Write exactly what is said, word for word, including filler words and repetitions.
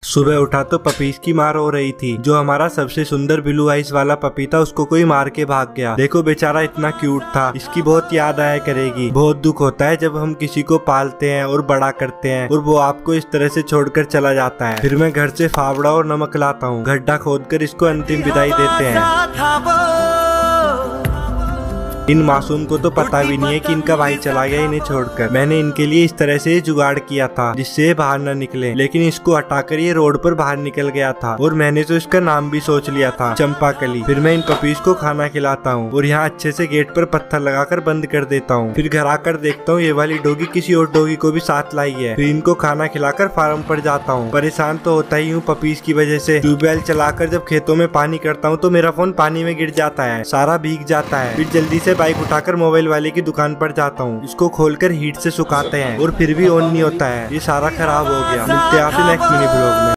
सुबह उठा तो पपीज की मार हो रही थी। जो हमारा सबसे सुंदर ब्लू आइस वाला पपी था उसको कोई मार के भाग गया। देखो बेचारा इतना क्यूट था, इसकी बहुत याद आया करेगी। बहुत दुख होता है जब हम किसी को पालते हैं और बड़ा करते हैं और वो आपको इस तरह से छोड़कर चला जाता है। फिर मैं घर से फावड़ा और नमक लाता हूँ, गड्ढा खोदकर इसको अंतिम विदाई देते हैं। इन मासूम को तो पता भी नहीं है कि इनका भाई चला गया इन्हें छोड़कर। मैंने इनके लिए इस तरह से जुगाड़ किया था जिससे ये बाहर न निकले, लेकिन इसको हटाकर ये रोड पर बाहर निकल गया था और मैंने तो इसका नाम भी सोच लिया था, चंपाकली। फिर मैं इन पपीज को खाना खिलाता हूँ और यहाँ अच्छे से गेट पर पत्थर लगाकर बंद कर देता हूँ। फिर घर आकर देखता हूँ ये वाली डॉगी किसी और डॉगी को भी साथ लाई है। फिर इनको खाना खिलाकर फार्म पर जाता हूँ। परेशान तो होता ही हूँ पपीज की वजह से। ट्यूबवेल चलाकर जब खेतों में पानी करता हूँ तो मेरा फोन पानी में गिर जाता है, सारा भीग जाता है। फिर जल्दी से बाइक उठाकर मोबाइल वाले की दुकान पर जाता हूँ। इसको खोलकर हीट से सुखाते हैं और फिर भी ऑन नहीं होता है। ये सारा खराब हो गया। मिलते हैं आपसे नेक्स्ट मिनी ब्लॉग में।